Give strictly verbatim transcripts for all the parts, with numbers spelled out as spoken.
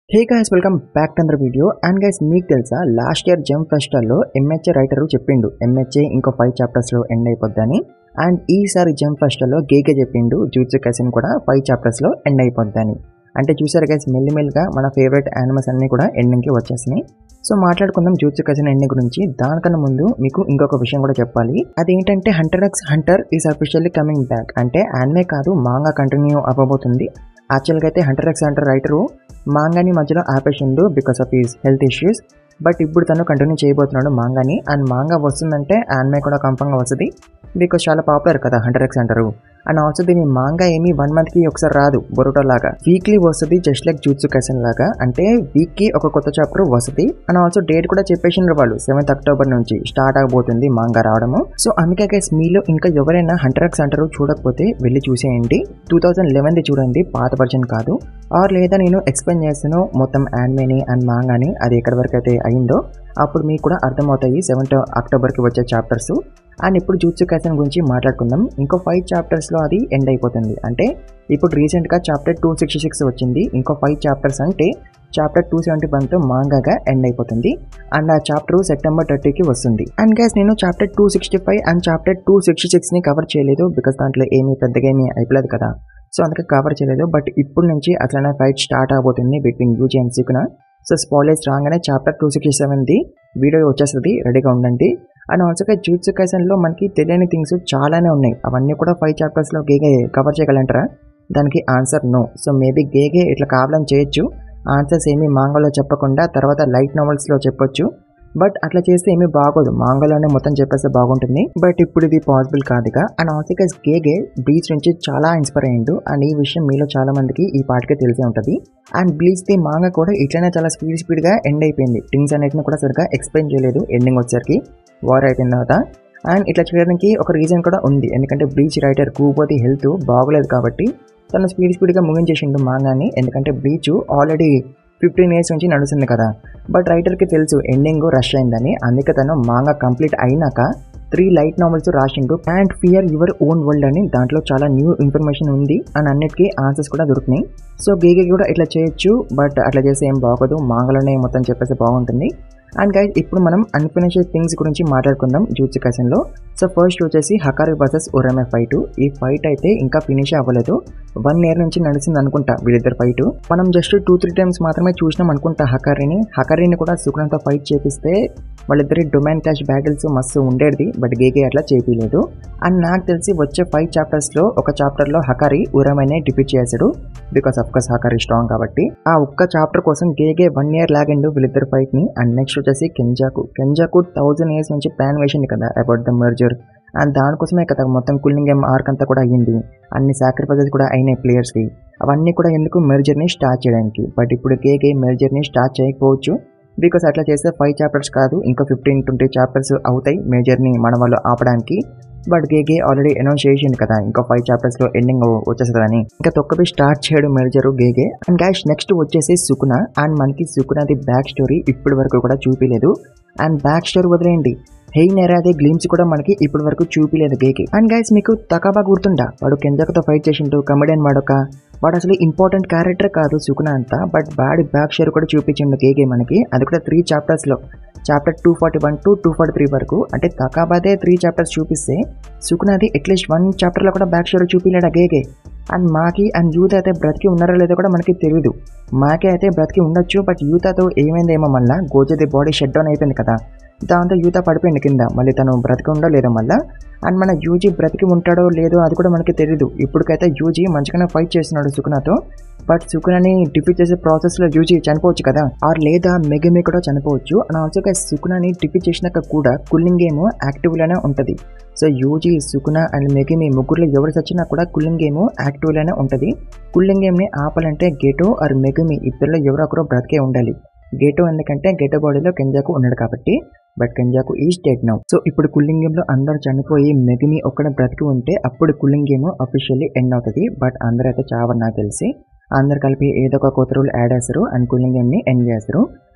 Hey guys welcome back to another video. And guys మీకు తెలుసా last year జెమ్ ఫెస్టివల్లో ఎంహెచ్ఏ రైటర్ చెప్పిండు ఎంహెచ్ఏ ఇంకో ఫైవ్ చాప్టర్స్లో ఎండ్ అయిపోద్దని. అండ్ ఈసారి జెమ్ ఫెస్టివల్లో గేగే చెప్పిండు జూజుట్సు కైసెన్ కూడా ఫైవ్ చాప్టర్స్లో ఎండ్ అయిపోద్దని. అంటే చూసారు గైస్ మెల్లిమెల్లిగా మన ఫేవరెట్ యానిమల్స్ అన్నీ కూడా ఎండింగ్కి వచ్చేసినాయి. సో మాట్లాడుకుందాం జూజుట్సు కైసెన్ ఎండింగ్ గురించి. దానికన్నా ముందు మీకు ఇంకొక విషయం కూడా చెప్పాలి. అదేంటంటే hunter x hunter is officially coming back. అంటే యానిమే కాదు మాంగా కంటిన్యూ అవ్వబోతుంది. యాక్చువల్గా అయితే హంటర్ ఎక్స్ హంటర్ రైటరు మాంగాని మధ్యలో ఆపేసిండు because of his health issues. But ఇప్పుడు తను కంటిన్యూ చేయబోతున్నాడు మాంగాని. అండ్ మాంగా వస్తుందంటే యానిమే కూడా కంఫర్మ్గా వస్తుంది బికాస్ చాలా పాపులర్ కదా hunter x hunter. And also దీని మాంగా ఏమి వన్ మంత్కి ఒకసారి రాదు బొరుటో లాగా, వీక్లీ వస్తుంది జస్ట్ లైక్ జూజుట్సు కైసెన్ లాగా. అంటే వీక్కి ఒక కొత్త చాప్టర్ వస్తుంది. అండ్ ఆల్సో డేట్ కూడా చెప్పేసిండ్రు వాళ్ళు, సెవెంత్ అక్టోబర్ నుంచి స్టార్ట్ అవబోతుంది మాంగా రావడము. సో అందుకే గైస్ మీలో ఇంకా ఎవరైనా హంటర్ ఎక్స్ హంటర్ చూడకపోతే వెళ్ళి చూసేయండి. టూ థౌజండ్ లెవెన్ది చూడండి, పాత వర్జన్ కాదు. ఆర్ లేదా నేను ఎక్స్ప్లెయిన్ చేస్తాను మొత్తం యానిమేని అండ్ మాంగాని, అది ఎక్కడి వరకు అయితే అయిందో అప్పుడు మీకు కూడా అర్థమవుతాయి సెవెంత్ అక్టోబర్కి వచ్చే చాప్టర్స్. అండ్ ఇప్పుడు జూజుట్సు కైసెన్ గురించి మాట్లాడుకుందాం. ఇంకో ఫైవ్ చాప్టర్స్లో అది ఎండ్ అయిపోతుంది. అంటే ఇప్పుడు రీసెంట్గా చాప్టర్ టూ సిక్స్టీ సిక్స్ వచ్చింది. ఇంకో ఫైవ్ చాప్టర్స్ అంటే చాప్టర్ టూ సెవెంటీ వన్తో మాంగాగా ఎండ్ అయిపోతుంది. అండ్ ఆ చాప్టర్ సెప్టెంబర్ థర్టీకి వస్తుంది. అండ్ గైస్ నేను chapter two sixty five and chapter two sixty సిక్స్ని కవర్ చేయలేదు బికాస్ దాంట్లో ఏమీ పెద్దగా ఏమీ అయిపోలేదు కదా, సో అందుకే కవర్ చేయలేదు. బట్ ఇప్పుడు నుంచి అట్లనే ఫైట్ స్టార్ట్ అవబోతుంది between Yuji and Sukuna. So spoilers రాగానే చాప్టర్ టూ సిక్స్టీ సెవెన్ది వీడియో వచ్చేస్తుంది, రెడీగా ఉండండి. అండ్ ఆల్సో జూజుట్సు కైసెన్లో మనకి తెలియని థింగ్స్ చాలానే ఉన్నాయి. అవన్నీ కూడా ఫైవ్ చాప్టర్స్లో గేగే కవర్ చేయగలంటారా? దానికి answer no. So maybe Gege ఇట్లా కావాలని చేయొచ్చు, ఆన్సర్స్ ఏమీ మాంగాలో చెప్పకుండా తర్వాత లైట్ నావెల్స్లో చెప్పొచ్చు. బట్ అట్లా చేస్తే ఏమీ బాగోదు, మాంగాలోనే మొత్తం చెప్పేస్తే బాగుంటుంది. బట్ ఇప్పుడు ఇది పాసిబుల్ కాదుగా. And also guys Gege Bleach నుంచి చాలా ఇన్స్పైర్ అయ్యిండు. అండ్ ఈ విషయం మీలో చాలా మందికి ఈ పాటికే తెలిసే ఉంటుంది. అండ్ బ్లీచ్ ది మాంగా కూడా ఇట్లనే చాలా స్పీడ్ స్పీడ్గా ఎండ్ అయిపోయింది. థింగ్స్ అనేటిని కూడా సరిగ్గా ఎక్స్ప్లెయిన్ చేయలేదు ఎండింగ్ వచ్చేసరికి వార్ అయిపోయిన తర్వాత. అండ్ ఇట్లా చేయడానికి ఒక రీజన్ కూడా ఉంది, ఎందుకంటే బ్లీచ్ రైటర్ కూపోతి హెల్త్ బాగోలేదు కాబట్టి తను స్పీడ్ స్పీడ్గా ముగించేసిండు మాంగాని. ఎందుకంటే బ్లీచ్ ఆల్రెడీ ఫిఫ్టీన్ ఇయర్స్ నుంచి నడుస్తుంది కదా. బట్ రైటర్కి తెలుసు ఎండింగ్ రష్ అయిందని, అందుకే తను మాంగా కంప్లీట్ అయినాక త్రీ లైట్ నావెల్స్ రాసిండు. And fear your own world అని, దాంట్లో చాలా న్యూ ఇన్ఫర్మేషన్ ఉంది అండ్ అన్నిటికీ ఆన్సర్స్ కూడా దొరుకుతున్నాయి. సో గేగే కూడా ఇట్లా చేయొచ్చు, బట్ అట్లా చేస్తే ఏం బాగోదు, మాంగాలోనే మొత్తం చెప్పేసి బాగుంటుంది. అండ్ గైస్ ఇప్పుడు మనం అన్ఫినిష్డ్ థింగ్స్ గురించి మాట్లాడుకుందాం జూజుట్సు కైసెన్లో. సో ఫస్ట్ వచ్చేసి హకారి వర్సెస్ ఉరమే ఫైట్. ఈ ఫైట్ అయితే ఇంకా ఫినిష్ అవ్వలేదు, వన్ ఇయర్ నుంచి నడిచింది అనుకుంటా వీళ్ళిద్దరు ఫైట్. మనం జస్ట్ టూ త్రీ టైమ్స్ మాత్రమే చూసినాం అనుకుంటా హకారిని. హకారిని కూడా సుకునాతో ఫైట్ చేపిస్తే వాళ్ళిద్దరి డొమైన్ క్లాష్ బ్యాటిల్స్ మస్తు ఉండేది, బట్ గేగే అట్లా చేపిలేదు. అండ్ నాకు తెలిసి వచ్చే ఫైవ్ చాప్టర్స్లో ఒక చాప్టర్లో హకారి ఉరమేనే డిఫీట్ చేశాడు because of course Hakari strong కాబట్టి. ఆ ఒక్క చాప్టర్ కోసం గేగే వన్ ఇయర్ లాగిండు వీళ్ళిద్దరు ఫైట్ని. అండ్ నెక్స్ట్ వచ్చేసి కెంజాకు. కెంజాకు థౌజండ్ ఇయర్స్ నుంచి ప్లాన్ వేసింది కదా అబౌట్ ద మెర్జర్. అండ్ దానికోసమే కదా మొత్తం కూలింగ్ గేమ్ ఆర్క్ అంతా కూడా అయ్యింది, అన్ని సాక్రిఫైసెస్ కూడా అయినాయి ప్లేయర్స్కి. అవన్నీ కూడా ఎందుకు మెర్జర్ని స్టార్ట్ చేయడానికి. బట్ ఇప్పుడు గేగే మెర్జర్ని స్టార్ట్ చేయకపోవచ్చు బికాస్ అట్లా చేస్తే ఫైవ్ చాప్టర్స్ కాదు ఇంకా ఫిఫ్టీన్ ట్వంటీ చాప్టర్స్ అవుతాయి మేజర్ని మన వాళ్ళు ఆపడానికి. బట్ గేగే ఆల్రెడీ అనౌన్స్ చేసింది కదా ఇంకా ఫైవ్ చాప్టర్స్లో ఎండింగ్ వచ్చేస్తుందని, ఇంకా తొక్కబి స్టార్ట్ చేయడం మెర్జరు గేగే. అండ్ గ్యాష్ నెక్స్ట్ వచ్చేసి సుకునా. అండ్ మనకి సుకునాది బ్యాక్ స్టోరీ ఇప్పటి వరకు కూడా చూపిలేదు. అండ్ బ్యాక్ స్టోరీ వదిలేయండి, హెయి నెరాదే గ్లిమ్స్ కూడా మనకి ఇప్పటి వరకు చూపిలేదు గేగే. అండ్ గైస్ మీకు తకాబా గుర్తుండా, వాడు కెంజాకుతో ఫైట్ చేసిండు కమెడియన్ వాడొక, వాడు అసలు ఇంపార్టెంట్ క్యారెక్టర్ కాదు సుకునా అంతా, బట్ బ్యాడ్ బ్యాక్ స్టోరీ కూడా చూపించిండు గేగే మనకి. అది కూడా త్రీ చాప్టర్స్లో, chapter two forty one to two forty three వరకు. అంటే తకాబాదే త్రీ చాప్టర్స్ చూపిస్తే సుకునాది అట్లీస్ట్ వన్ చాప్టర్లో కూడా బ్యాక్ స్టోరీ చూపిలేడా గేగే. అండ్ మాకి అండ్ యూత్ అయితే బ్రతికి ఉన్నారో లేదో కూడా మనకి తెలియదు. మాకే అయితే బ్రతికి ఉండొచ్చు, బట్ యూతాతో ఏమైందేమో మళ్ళీ గోజది బాడీ షట్ డౌన్ అయిపోయింది కదా, దాంతో యూత పడిపోయింది కింద, మళ్ళీ తను బ్రతికి ఉండో లేదో మళ్ళీ. అండ్ మన యూజీ బ్రతికి ఉంటాడో లేదో అది కూడా మనకి తెలియదు. ఇప్పటికైతే యూజీ మంచిగానే ఫైట్ చేస్తున్నాడు సుకునాతో, బట్ సుకునాని డిఫీట్ చేసే ప్రాసెస్లో యూజీ చనిపోవచ్చు కదా, ఆర్ లేదా మెగమి కూడా చనిపోవచ్చు. అండ్ ఆల్సో సుకునాని డిఫీట్ చేసినాక కూడా కూలింగ్ గేమ్ యాక్టివ్లోనే ఉంటుంది. So Yuji Sukuna and Megumi ముగ్గురులో ఎవరు చచ్చినా కూడా కూలింగ్ గేమ్ యాక్టివ్లోనే ఉంటుంది. కూలింగ్ గేమ్ని ఆపాలంటే గెటో ఆర్ మెగమి ఇద్దరిలో ఎవరో ఒకరు బ్రతికే ఉండాలి. గెటో ఎందుకంటే గెటో బాడీలో కెంజాకు ఉన్నాడు కాబట్టి, but Kenjaku is dead now. So ఇప్పుడు కూలింగ్ గేమ్లో అందరూ చనిపోయి మెగమి ఒక్కడ బ్రతికి ఉంటే అప్పుడు కూలింగ్ గేమ్ అఫీషియల్లీ ఎండ్ అవుతుంది. బట్ అందరూ అయితే చావని నాకు తెలిసి, అందరు కలిపి ఏదో ఒక కొత్త రూల్ యాడ్ చేస్తారు అండ్ కూలింగ్ గేమ్ని ఎండ్ చేస్తారు.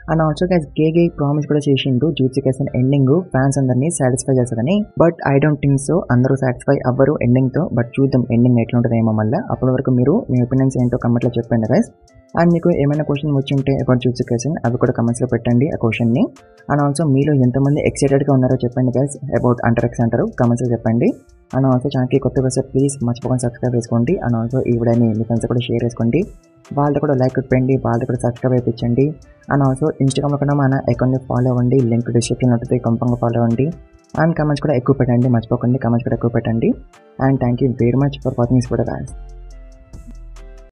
And also guys Gege promise కూడా చేసిండు జూత్సు కైసెన్ ఎండింగ్ ఫ్యాన్స్ అందరినీ సాటిస్ఫై చేస్తుందని. But I don't think so, అందరూ సాటిస్ఫై అవ్వరు ఎండింగ్ తో. బట్ చూద్దాం ఎండింగ్ ఎట్లా ఉంటుందేమో మళ్ళీ. అప్పటి వరకు మీరు మీ ఒపీనియన్స్ ఏంటో కమెంట్లో చెప్పండి గైస్. అండ్ మీకు ఏమైనా క్వశ్చన్ వచ్చి ఉంటే అబౌట్ జూత్సు కైసెన్ అవి కూడా కమెంట్స్లో పెట్టండి ఆ క్వశ్చన్ని. అండ్ ఆల్సో మీలో ఎంతమంది ఎక్సైటెడ్గా ఉన్నారో చెప్పండి గైస్ అబౌట్ అంటర్ ఎక్స్ అంటారు కమెంట్స్లో చెప్పండి. అండ్ ఆల్సో ఛానల్కి కొత్త వస్తే ప్లీజ్ మర్చిపోకుండా సబ్స్క్రైబ్ చేసుకోండి. అండ్ ఆల్సో ఈ వీడియోని మీ ఫ్రెండ్స్ కూడా షేర్ చేసుకోండి, వాళ్ళతో కూడా లైక్ పెట్టండి, వాళ్ళతో కూడా సబ్స్క్రైబ్ అయిపించండి. అండ్ ఆల్సో ఇన్స్టాగ్రామ్లో కూడా మన అకౌంట్ని ఫాలో అవ్వండి, లింక్ డిస్క్రిప్షన్లో ఉంటుంది, కంపంగా ఫాలో అవ్వండి. అండ్ కమెంట్స్ కూడా ఎక్కువ పెట్టండి, మర్చిపోకండి కమెంట్స్ కూడా ఎక్కువ పెట్టండి. And thank you very much for watching this video guys.